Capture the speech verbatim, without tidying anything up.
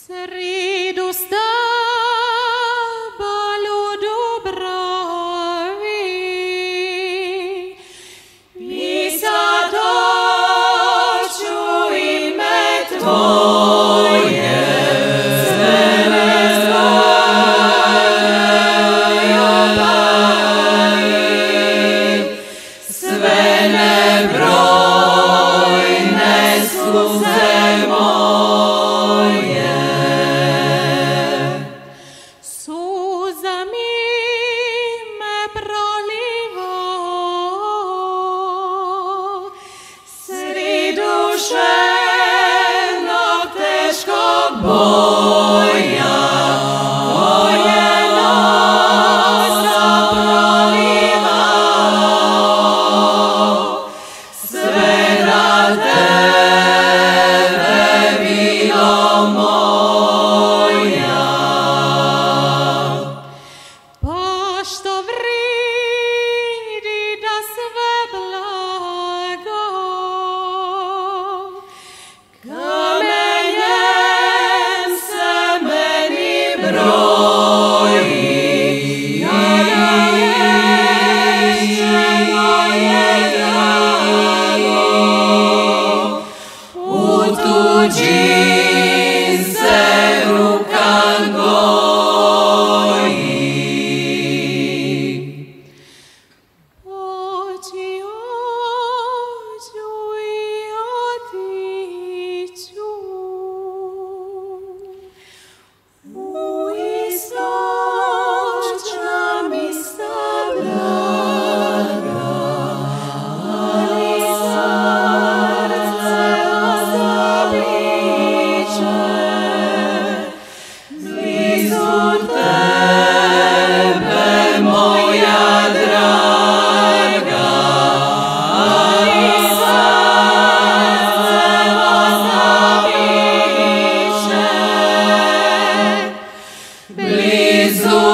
Sridu s tebalo dobravi, pisat hoću ime Tvoje, sve nezgodne obavim, sve nebrojne suze moje. Suzami me proliva srid duševnog teškog boja, koje nosa prolivao, sve rad Tebe bilo moja. Pošto vridi da sve blago kamenjem se meni broji, kada ješće moje drago u tuđim se rukam goji. Poći hoću i otiću u istočna mista blaga, ali srce ozabliče blizu Tebe, moja draga, ali srce ozabliče blizu